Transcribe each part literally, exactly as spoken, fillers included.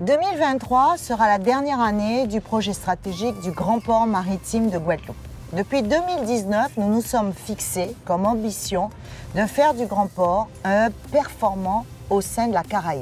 deux mille vingt-trois sera la dernière année du projet stratégique du Grand Port Maritime de Guadeloupe. Depuis deux mille dix-neuf, nous nous sommes fixés comme ambition de faire du Grand Port un hub performant au sein de la Caraïbe.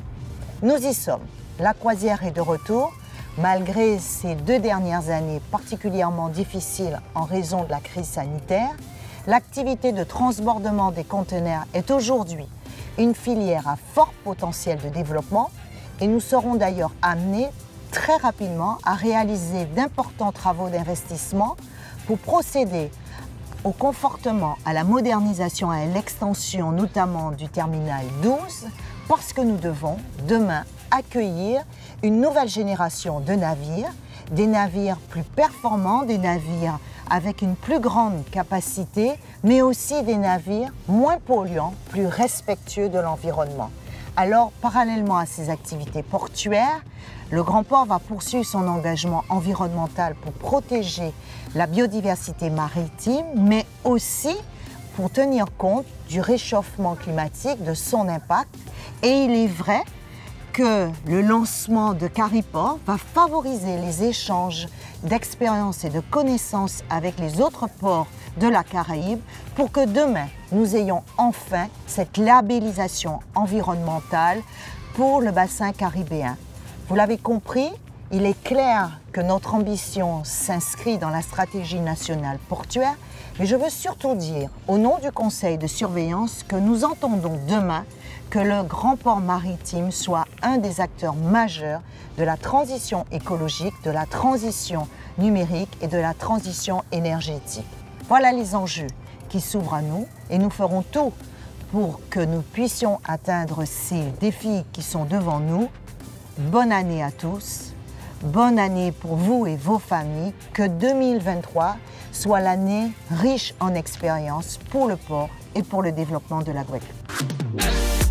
Nous y sommes. La croisière est de retour, malgré ces deux dernières années particulièrement difficiles en raison de la crise sanitaire. L'activité de transbordement des conteneurs est aujourd'hui une filière à fort potentiel de développement et nous serons d'ailleurs amenés très rapidement à réaliser d'importants travaux d'investissement pour procéder au confortement, à la modernisation et à l'extension notamment du terminal douze parce que nous devons demain accueillir une nouvelle génération de navires, des navires plus performants, des navires avec une plus grande capacité, mais aussi des navires moins polluants, plus respectueux de l'environnement. Alors, parallèlement à ces activités portuaires, le Grand Port va poursuivre son engagement environnemental pour protéger la biodiversité maritime, mais aussi pour tenir compte du réchauffement climatique, de son impact. Et il est vrai que le lancement de Cariport va favoriser les échanges d'expériences et de connaissances avec les autres ports de la Caraïbe pour que demain, nous ayons enfin cette labellisation environnementale pour le bassin caribéen. Vous l'avez compris, il est clair que notre ambition s'inscrit dans la stratégie nationale portuaire, mais je veux surtout dire, au nom du Conseil de surveillance, que nous entendons demain que le Grand Port Maritime soit un des acteurs majeurs de la transition écologique, de la transition numérique et de la transition énergétique. Voilà les enjeux qui s'ouvrent à nous et nous ferons tout pour que nous puissions atteindre ces défis qui sont devant nous. Bonne année à tous, bonne année pour vous et vos familles, que deux mille vingt-trois soit l'année riche en expériences pour le port et pour le développement de la Guadeloupe.